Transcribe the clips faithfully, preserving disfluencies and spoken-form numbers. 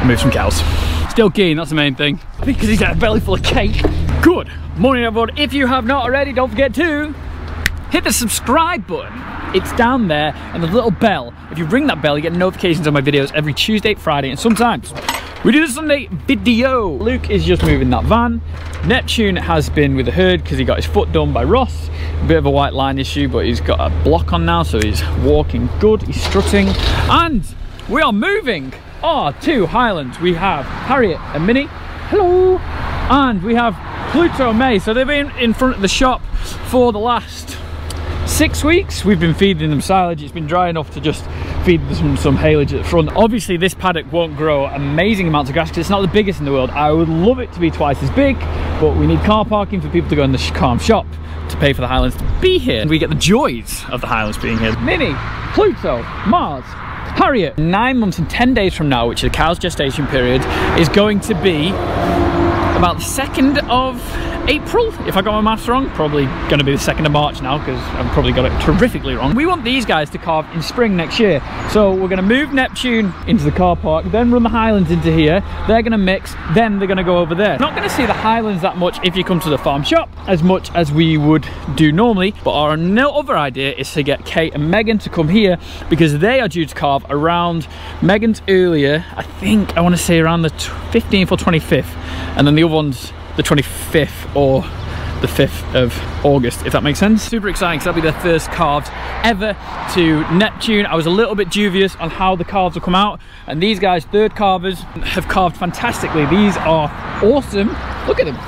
move some cows. Still keen, that's the main thing. Because he's got a belly full of cake. Good morning, everyone. If you have not already, don't forget to hit the subscribe button. It's down there, and the little bell. If you ring that bell, you get notifications on my videos every Tuesday, Friday, and sometimes we do the Sunday video. Luke is just moving that van. Neptune has been with the herd because he got his foot done by Ross. A bit of a white line issue, but he's got a block on now, so he's walking good, he's strutting. And we are moving oh, to Highlands. We have Harriet and Minnie. Hello. And we have Pluto and May. So they've been in front of the shop for the last six weeks. We've been feeding them silage. It's been dry enough to just feed them some, some haylage at the front. Obviously this paddock won't grow amazing amounts of grass because it's not the biggest in the world. I would love it to be twice as big, but we need car parking for people to go in the calm shop to pay for the Highlands to be here. And we get the joys of the Highlands being here. Minnie, Pluto, Mars, Harriet. Nine months and ten days from now, which is the cow's gestation period, is going to be about the second of April, if I got my maths wrong. Probably going to be the second of March now because I've probably got it terrifically wrong. We want these guys to calve in spring next year, so we're going to move Neptune into the car park, then run the Highlands into here. They're going to mix, then they're going to go over there. Not going to see the Highlands that much if you come to the farm shop, as much as we would do normally, but our no other idea is to get Kate and Megan to come here because they are due to calve around, Megan's earlier, I think I want to say around the fifteenth or twenty-fifth, and then the other one's the twenty-fifth or the fifth of August, if that makes sense. Super exciting because that'll be their first calves ever to Neptune. I was a little bit dubious on how the calves will come out, and these guys, third calvers, have calved fantastically. These are awesome. Look at them.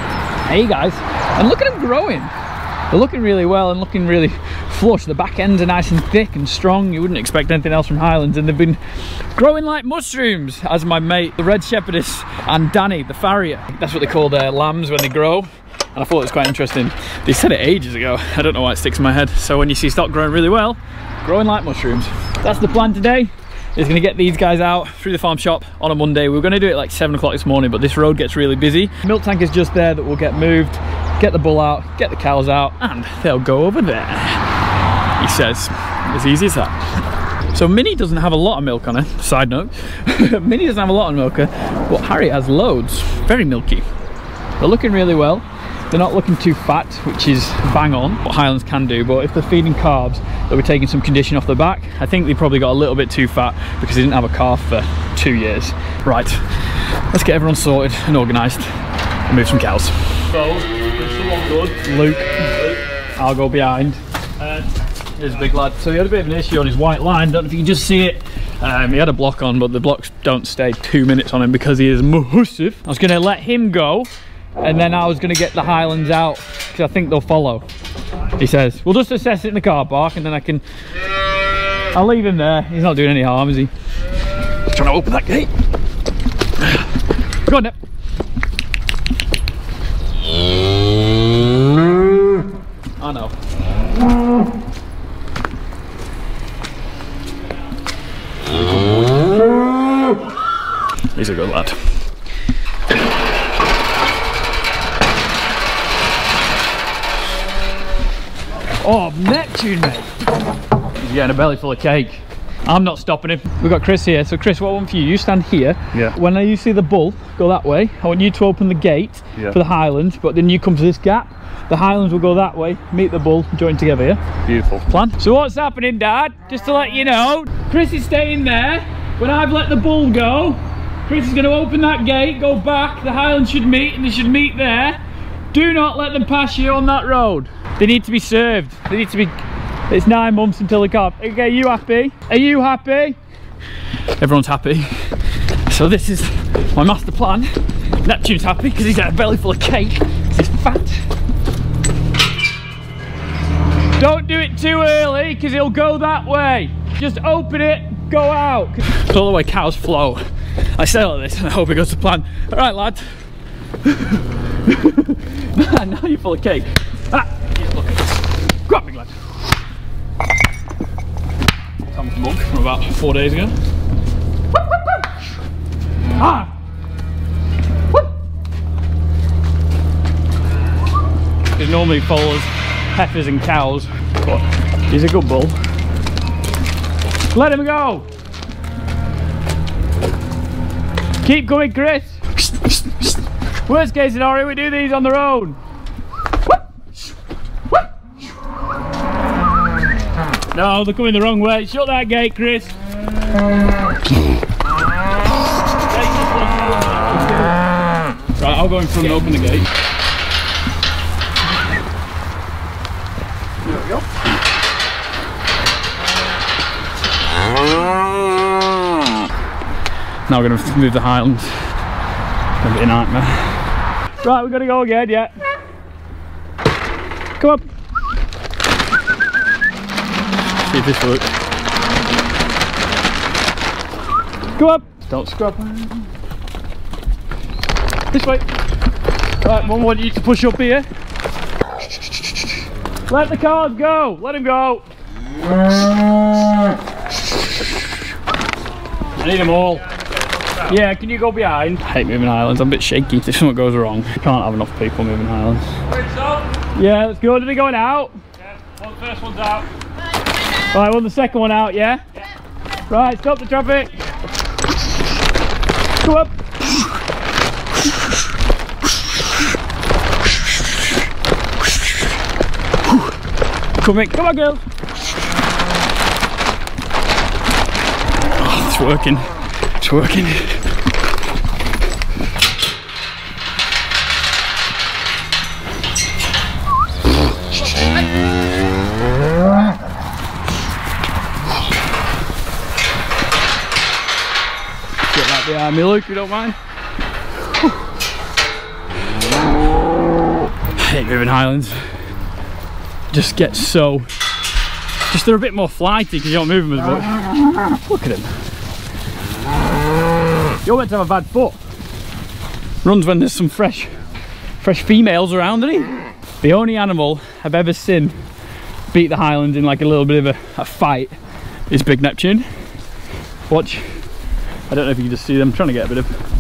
Hey guys, and look at them growing. They're looking really well and looking really flush. The back ends are nice and thick and strong. You wouldn't expect anything else from Highlands, and they've been growing like mushrooms, as my mate, the red shepherdess, and Danny, the farrier. That's what they call their lambs when they grow. And I thought it was quite interesting. They said it ages ago. I don't know why it sticks in my head. So when you see stock growing really well, growing like mushrooms. That's the plan today. Is going to get these guys out through the farm shop on a Monday. We were going to do it like seven o'clock this morning, but this road gets really busy. Milk tank is just there that will get moved. Get the bull out, get the cows out, and they'll go over there. He says, as easy as that. So Minnie doesn't have a lot of milk on her, side note. Minnie doesn't have a lot on milk, but Harriet has loads. Very milky. They're looking really well. They're not looking too fat, which is bang on what Highlands can do, but if they're feeding carbs, they'll be taking some condition off the back. I think they probably got a little bit too fat because they didn't have a calf for two years. Right, let's get everyone sorted and organised and move some cows. So, there's someone good. Luke. Luke. I'll go behind. Uh, here's a big lad. So he had a bit of an issue on his white line. Don't know if you can just see it. Um, he had a block on, but the blocks don't stay two minutes on him because he is massive. I was going to let him go, and then I was going to get the Highlands out because I think they'll follow. He says, we'll just assess it in the car park and then I can... I'll leave him there. He's not doing any harm, is he? He's trying to open that gate. Go on, Nep. I know. He's a good lad. Oh, Neptune, mate. He's getting a belly full of cake. I'm not stopping him. We've got Chris here. So Chris, what I want for you, you stand here. Yeah. When you see the bull go that way, I want you to open the gate yeah. for the Highlands, but then you come to this gap. The Highlands will go that way, meet the bull, join together, yeah? Beautiful. Plan. So what's happening, Dad? Just to let you know, Chris is staying there. When I've let the bull go, Chris is going to open that gate, go back, the Highlands should meet, and they should meet there. Do not let them pass you on that road. They need to be served. They need to be... It's nine months until they calve. Okay, are you happy? Are you happy? Everyone's happy. So this is my master plan. Neptune's happy because he's got a belly full of cake. He's fat. Don't do it too early because he'll go that way. Just open it, go out. It's all the way cows flow. I say all this and I hope it goes to plan. All right, lad. Man, now you're full of cake. Ah, look at this. Grab me, lad. Tom's mug from about four days ago. Ah! He normally follows heifers and cows, but he's a good bull. Let him go! Keep coming, Chris. Worst case scenario, we do these on their own. No, they're coming the wrong way. Shut that gate, Chris. Right, I'll go in front and open the gate. There we go. Now we're going to move the Highlands. It's going to be a nightmare. Right, we're going to go again, yeah. Come up. See if this works. Go up. Don't scrub. This way. Right, Mum, I want you to push up here. Let the cars go. Let them go. I need them all. Yeah, can you go behind? I hate moving Highlands. I'm a bit shaky. If something goes wrong, can't have enough people moving Highlands. Yeah, let's go. Are they going out? Yeah, well, the first one's out. Right, well, the second one out, yeah? Yeah. Right, stop the traffic. Go up. Come in, come on, girl. Oh, it's working. It's working. Get that behind me, Luke, if you don't mind. I hate moving Highlands. Just get so, just they're a bit more flighty because you don't move them as much. Look at him. You're meant to have a bad foot. Runs when there's some fresh, fresh females around, doesn't he? The only animal I've ever seen beat the Highlands in like a little bit of a, a fight is Big Neptune. Watch. I don't know if you can just see them. I'm trying to get a bit of.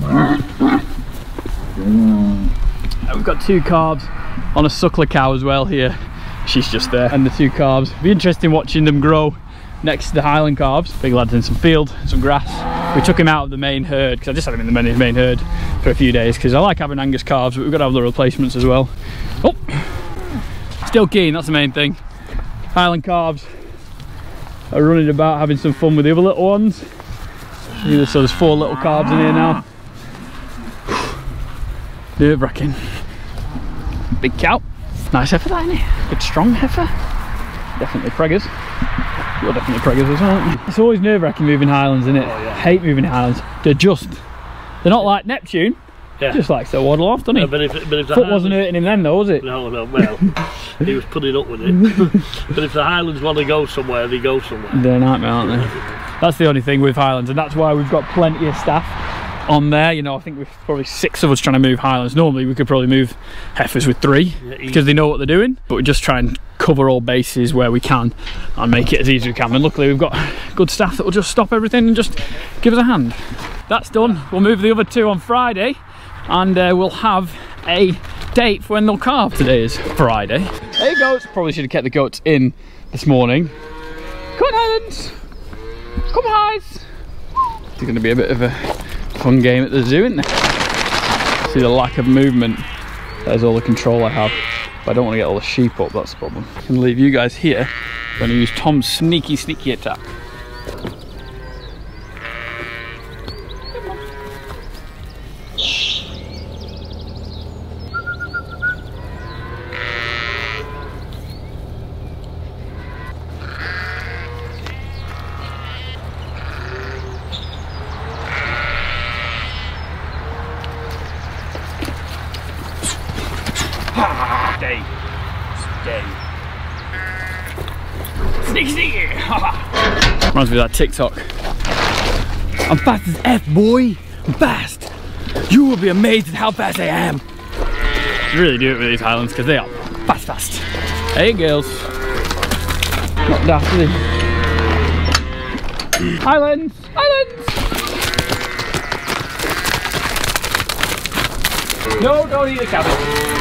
We've got two calves on a suckler cow as well here. She's just there, and the two calves. It'll be interesting watching them grow next to the Highland calves. Big lad's in some field, some grass. We took him out of the main herd because I just had him in the main, main herd for a few days because I like having Angus calves, but we've got to have the replacements as well. Oh, still keen, that's the main thing. Highland calves are running about having some fun with the other little ones. So there's four little calves in here now. Nerve wracking. Big cow. Nice heifer, that, isn't it? Good strong heifer. Definitely preggers. You're definitely preggers as well, aren't you? It's always nerve-wracking moving Highlands, isn't it? Oh, yeah. Hate moving Highlands. They're just, they're not like Neptune. Yeah. Just likes to waddle off, doesn't he? Yeah, but if, but if the Foot wasn't hurting him then though, was it? No, no, well, he was putting up with it. But if the Highlands want to go somewhere, they go somewhere. They're a nightmare, aren't they? That's the only thing with Highlands, and that's why we've got plenty of staff on there. You know, I think we've probably six of us trying to move Highlands. Normally we could probably move heifers with three yeah, because they know what they're doing, but we just try and cover all bases where we can and make it as easy as we can. And luckily we've got good staff that will just stop everything and just give us a hand. That's done. We'll move the other two on Friday, and uh, we'll have a date for when they'll calve. Today is Friday. Hey goats. Probably should have kept the goats in this morning. Come on, Highlands. Come on, Highs. It's going to be a bit of a fun game at the zoo, isn't there? See the lack of movement. There's all the control I have. But I don't want to get all the sheep up, that's the problem. I'm going to leave you guys here. I'm going to use Tom's sneaky, sneaky attack. Stay. Stay. Sneaky, sneaky. Reminds me of that TikTok. I'm fast as F, boy. I'm fast. You will be amazed at how fast I am. You really do it with these Highlands because they are fast, fast. Hey, girls. Not daft, is he? Highlands. Highlands. No, don't eat the cabbage.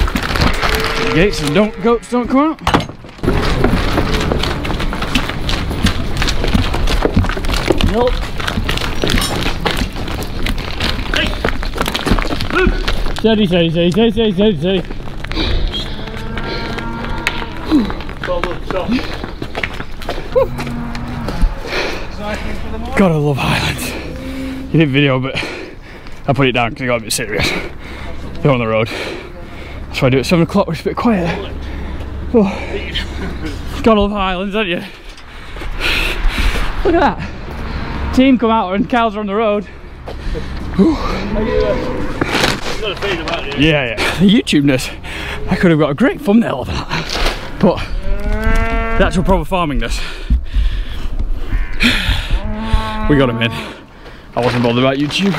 Gates and don't goats don't come out. Nope. Hey! Move! Steady, steady, steady, steady, steady, steady, steady. Well done, stop. God, I love Highlands. You did video, but I put it down because I got a bit serious. They're on the road. That's why I do it at seven o'clock, which is a bit quiet. Oh. God, I love Highlands, don't you? Look at that. Team come out and cows are on the road. Yeah, yeah. The YouTubeness. I could have got a great thumbnail of that. But the actual proper farmingness. We got him in. I wasn't bothered about YouTube.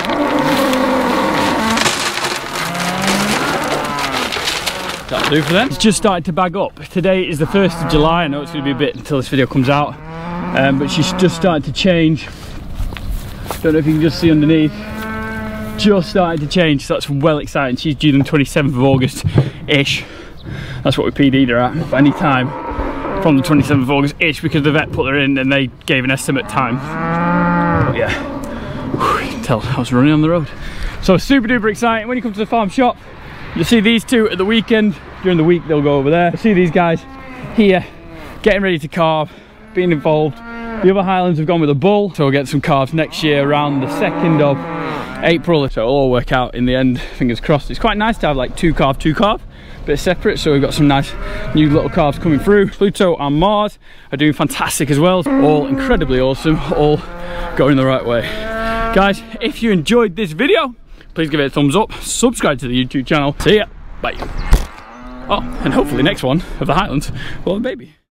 That'll do for them. It's just started to bag up. Today is the first of July. I know it's going to be a bit until this video comes out. Um, but she's just started to change. Don't know if you can just see underneath. Just started to change, so that's well exciting. She's due on the twenty-seventh of August-ish. That's what we P D'd her at. Any time from the twenty-seventh of August-ish, because the vet put her in and they gave an estimate time. But yeah, whew, you can tell I was running on the road. So super duper exciting. When you come to the farm shop, you'll see these two at the weekend. During the week they'll go over there. You'll see these guys here getting ready to calve, being involved. The other Highlands have gone with a bull, so we'll get some calves next year around the second of April. So it'll all work out in the end, fingers crossed. It's quite nice to have like two calf, two calf, bit separate. So we've got some nice new little calves coming through. Pluto and Mars are doing fantastic as well. All incredibly awesome, all going the right way. Guys, if you enjoyed this video, please give it a thumbs up, subscribe to the YouTube channel. See ya, bye. Oh, and hopefully next one of the Highlands will have a baby.